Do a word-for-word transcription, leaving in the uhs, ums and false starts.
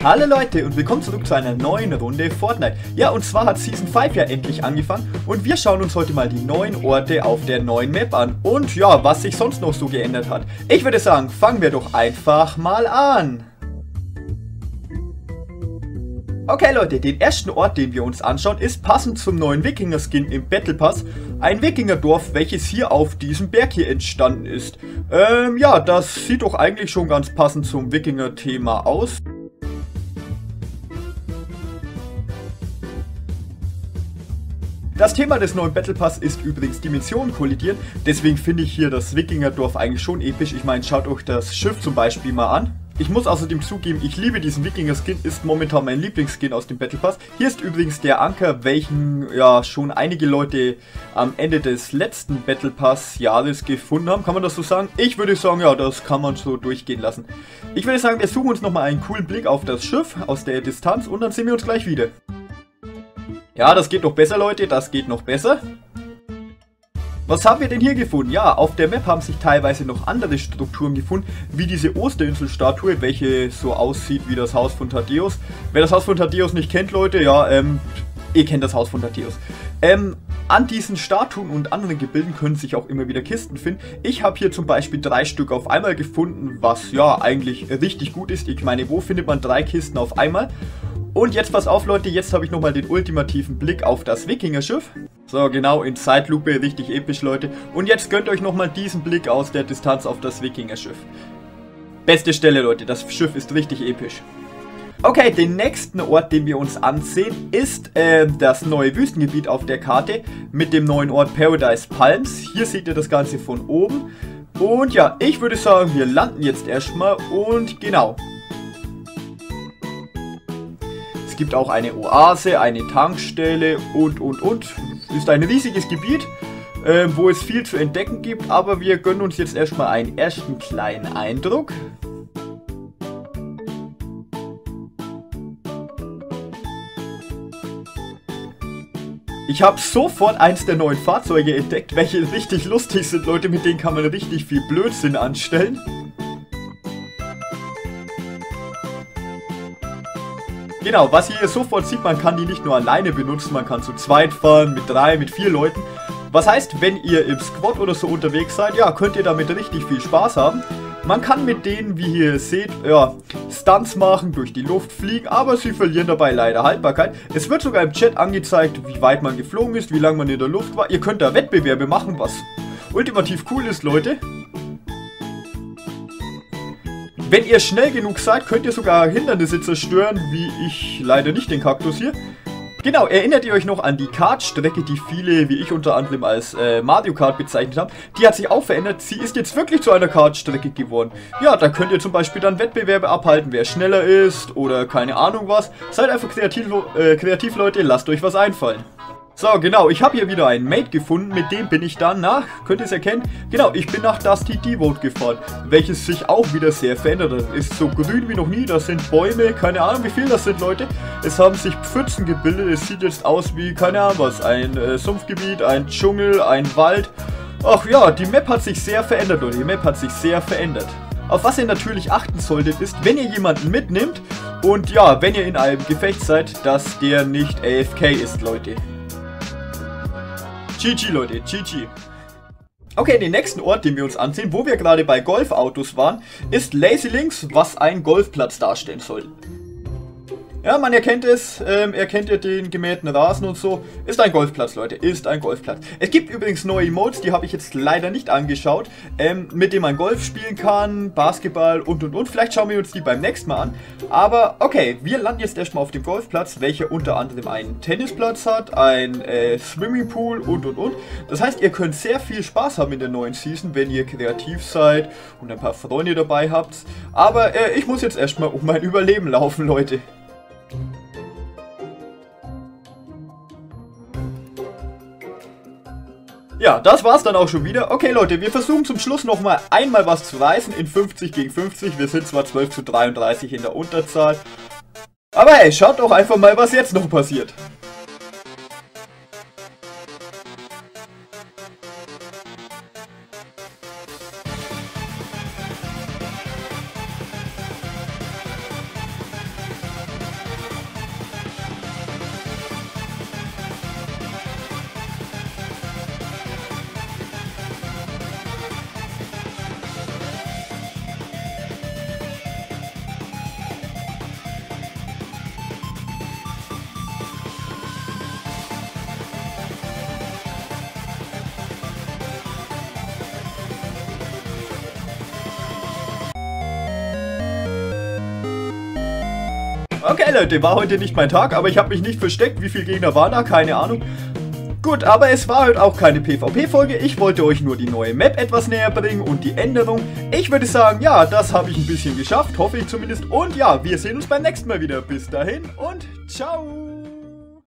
Hallo Leute und willkommen zurück zu einer neuen Runde Fortnite. Ja, und zwar hat Season fünf ja endlich angefangen und wir schauen uns heute mal die neuen Orte auf der neuen Map an. Und ja, was sich sonst noch so geändert hat. Ich würde sagen, fangen wir doch einfach mal an. Okay Leute, den ersten Ort, den wir uns anschauen, ist passend zum neuen Wikinger-Skin im Battle Pass. Ein Wikingerdorf, welches hier auf diesem Berg hier entstanden ist. Ähm, ja, das sieht doch eigentlich schon ganz passend zum Wikinger-Thema aus. Das Thema des neuen Battle Pass ist übrigens Dimensionen kollidieren, deswegen finde ich hier das Wikingerdorf eigentlich schon episch. Ich meine, schaut euch das Schiff zum Beispiel mal an. Ich muss außerdem zugeben, ich liebe diesen Wikinger-Skin, ist momentan mein Lieblingsskin aus dem Battle Pass. Hier ist übrigens der Anker, welchen ja schon einige Leute am Ende des letzten Battle Pass Jahres gefunden haben. Kann man das so sagen? Ich würde sagen, ja, das kann man so durchgehen lassen. Ich würde sagen, wir suchen uns nochmal einen coolen Blick auf das Schiff aus der Distanz und dann sehen wir uns gleich wieder. Ja, das geht noch besser, Leute, das geht noch besser. Was haben wir denn hier gefunden? Ja, auf der Map haben sich teilweise noch andere Strukturen gefunden, wie diese Osterinsel-Statue, welche so aussieht wie das Haus von Thaddeus. Wer das Haus von Thaddeus nicht kennt, Leute, ja, ähm, ihr kennt das Haus von Thaddeus. Ähm, an diesen Statuen und anderen Gebilden können sich auch immer wieder Kisten finden. Ich habe hier zum Beispiel drei Stück auf einmal gefunden, was ja eigentlich richtig gut ist. Ich meine, wo findet man drei Kisten auf einmal? Und jetzt pass auf Leute, jetzt habe ich nochmal den ultimativen Blick auf das Wikinger-Schiff. So, genau, in Zeitlupe, richtig episch Leute. Und jetzt gönnt euch nochmal diesen Blick aus der Distanz auf das Wikinger-Schiff. Beste Stelle Leute, das Schiff ist richtig episch. Okay, den nächsten Ort, den wir uns ansehen, ist äh, das neue Wüstengebiet auf der Karte mit dem neuen Ort Paradise Palms. Hier seht ihr das Ganze von oben. Und ja, ich würde sagen, wir landen jetzt erstmal und genau. Es gibt auch eine Oase, eine Tankstelle und, und, und. Ist ein riesiges Gebiet, äh, wo es viel zu entdecken gibt. Aber wir gönnen uns jetzt erstmal einen ersten kleinen Eindruck. Ich habe sofort eins der neuen Fahrzeuge entdeckt, welche richtig lustig sind, Leute. Mit denen kann man richtig viel Blödsinn anstellen. Genau, was ihr hier sofort sieht, man kann die nicht nur alleine benutzen, man kann zu zweit fahren, mit drei, mit vier Leuten. Was heißt, wenn ihr im Squad oder so unterwegs seid, ja, könnt ihr damit richtig viel Spaß haben. Man kann mit denen, wie ihr seht, ja, Stunts machen, durch die Luft fliegen, aber sie verlieren dabei leider Haltbarkeit. Es wird sogar im Chat angezeigt, wie weit man geflogen ist, wie lange man in der Luft war. Ihr könnt da Wettbewerbe machen, was ultimativ cool ist, Leute. Wenn ihr schnell genug seid, könnt ihr sogar Hindernisse zerstören, wie ich leider nicht den Kaktus hier. Genau, erinnert ihr euch noch an die Kartstrecke, die viele, wie ich unter anderem als äh, Mario Kart bezeichnet haben? Die hat sich auch verändert, sie ist jetzt wirklich zu einer Kartstrecke geworden. Ja, da könnt ihr zum Beispiel dann Wettbewerbe abhalten, wer schneller ist oder keine Ahnung was. Seid einfach kreativ, äh, kreativ Leute, lasst euch was einfallen. So, genau, ich habe hier wieder einen Mate gefunden, mit dem bin ich dann nach, könnt ihr es erkennen? Genau, ich bin nach Dusty Devote gefahren, welches sich auch wieder sehr verändert hat. Ist so grün wie noch nie, das sind Bäume, keine Ahnung wie viel das sind, Leute. Es haben sich Pfützen gebildet, es sieht jetzt aus wie, keine Ahnung was, ein äh, Sumpfgebiet, ein Dschungel, ein Wald. Ach ja, die Map hat sich sehr verändert, Leute, die Map hat sich sehr verändert. Auf was ihr natürlich achten solltet, ist, wenn ihr jemanden mitnimmt und ja, wenn ihr in einem Gefecht seid, dass der nicht A F K ist, Leute. G G, Leute, G G. Okay, den nächsten Ort, den wir uns ansehen, wo wir gerade bei Golfautos waren, ist Lazy Links, was ein Golfplatz darstellen soll. Ja, man erkennt es, ähm, erkennt ihr den gemähten Rasen und so. Ist ein Golfplatz, Leute, ist ein Golfplatz. Es gibt übrigens neue Emotes, die habe ich jetzt leider nicht angeschaut, ähm, mit denen man Golf spielen kann, Basketball und und und. Vielleicht schauen wir uns die beim nächsten Mal an. Aber okay, wir landen jetzt erstmal auf dem Golfplatz, welcher unter anderem einen Tennisplatz hat, ein äh, Swimmingpool und und und. Das heißt, ihr könnt sehr viel Spaß haben in der neuen Season, wenn ihr kreativ seid und ein paar Freunde dabei habt. Aber äh, ich muss jetzt erstmal um mein Überleben laufen, Leute. Ja, das war's dann auch schon wieder. Okay Leute, wir versuchen zum Schluss nochmal einmal was zu reißen in fünfzig gegen fünfzig. Wir sind zwar zwölf zu dreiunddreißig in der Unterzahl. Aber hey, schaut doch einfach mal, was jetzt noch passiert. Okay, Leute, war heute nicht mein Tag, aber ich habe mich nicht versteckt. Wie viele Gegner waren da? Keine Ahnung. Gut, aber es war halt auch keine PvP-Folge. Ich wollte euch nur die neue Map etwas näher bringen und die Änderung. Ich würde sagen, ja, das habe ich ein bisschen geschafft, hoffe ich zumindest. Und ja, wir sehen uns beim nächsten Mal wieder. Bis dahin und ciao!